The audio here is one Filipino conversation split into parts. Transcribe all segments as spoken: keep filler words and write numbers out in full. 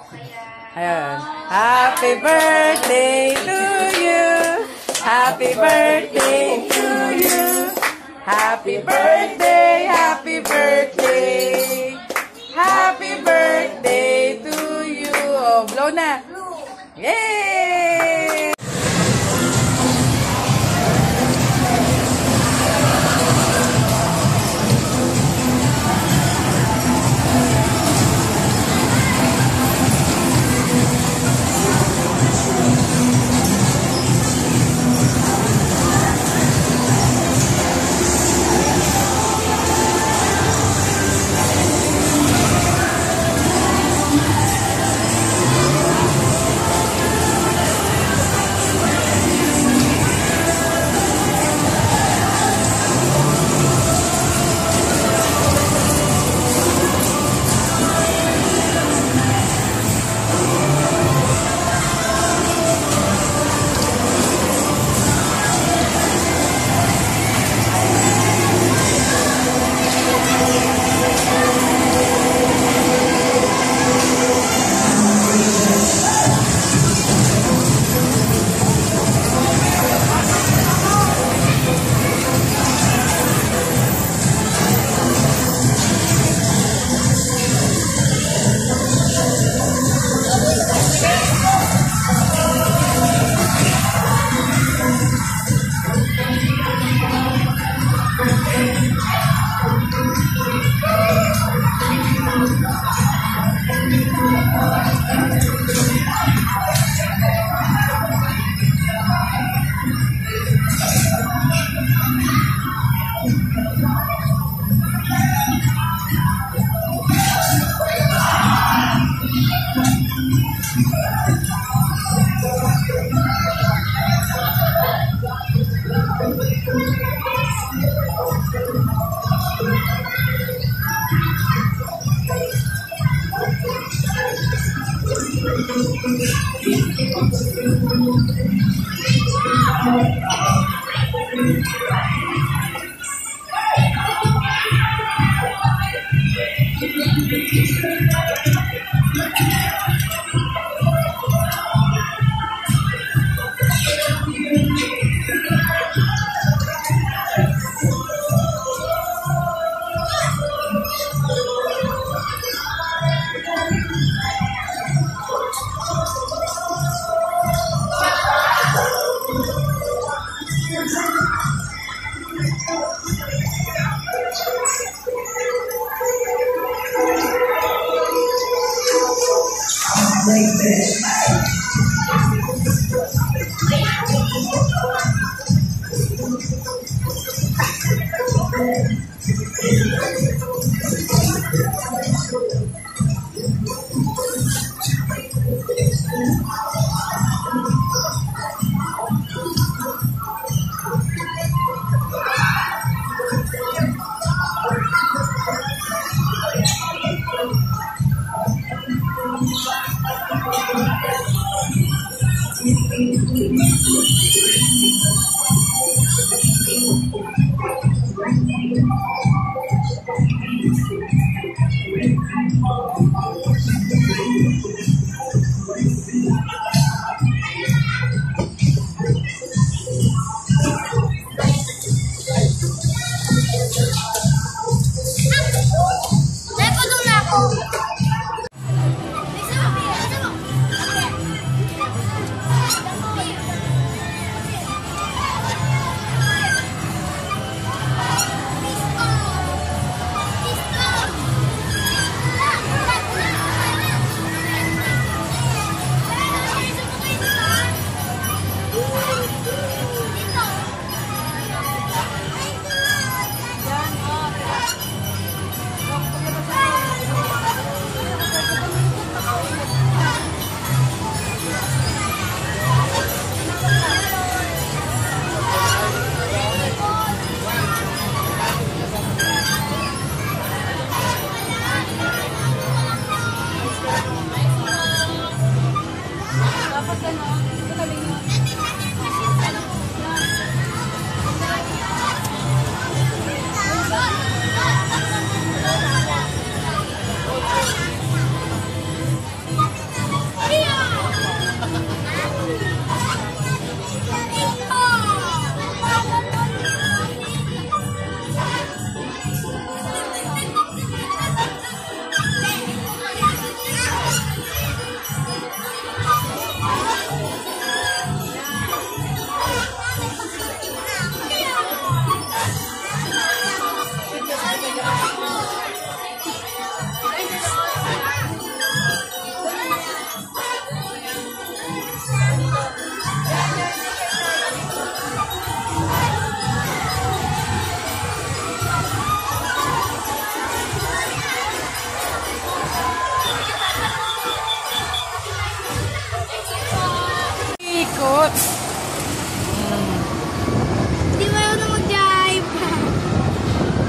Ayun. Happy birthday to you. Happy birthday to you. Happy birthday, happy birthday. Happy birthday to you. Oh, blow na. Yay!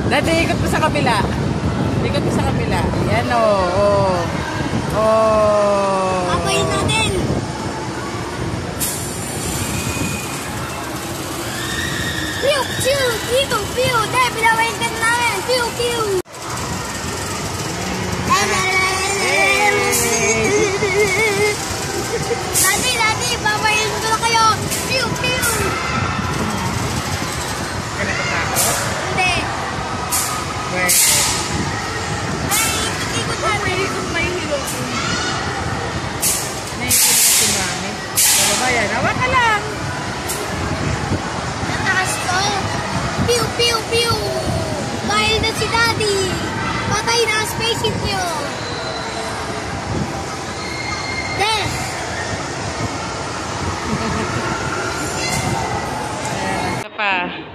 Dati, ikot mo sa kabila. Ikot mo sa kabila. Yan o. Oh, oh. Oh. Papayin natin. Pew, pew, pew, pew. Dahil pinawain ka namin. Pew, pew. Dati, dati, papayin ko na kayo. Pew, pew. Kaya natatakot? Hindi. Where? Ay, ikot-ikot namin. Ikot may hilo. Naikot si Mami. Pero ba yan? Awa ka lang. Natakas ko. Pew, pew, pew. Dahil na si Daddy. Patay na ang spaceship niyo. Des. Ayan, pa.